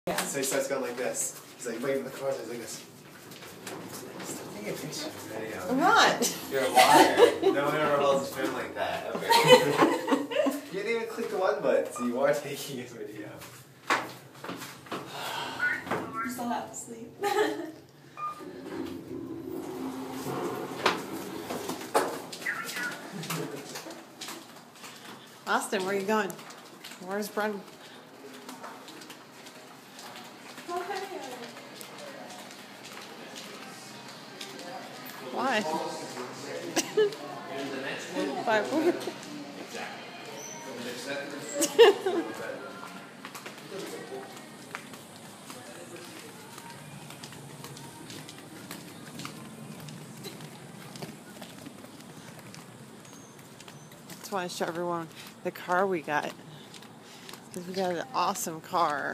Yeah. So he starts going like this. He's like waving the cards. He's like this. Take a picture. Video. I'm not. You're a liar. No one ever holds his phone like that ever. You didn't even click the one button, so you are taking a video. I'm still half asleep. Austin, where are you going? Where's Brenna? Why? 5 weeks. I just want to show everyone the car we got. Because we got an awesome car.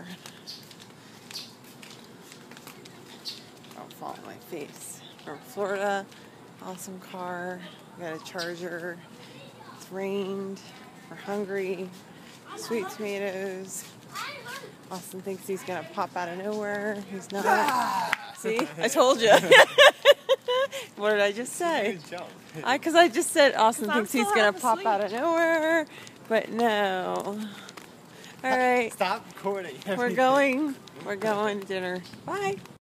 Don't fall on my face. From Florida. Awesome car. We got a Charger. It's rained. We're hungry. Sweet tomatoes. Austin thinks he's going to pop out of nowhere. He's not. See? I told you. What did I just say? Because I just said Austin thinks he's going to pop out of nowhere. But no. All right. Stop recording. We're going to dinner. Bye.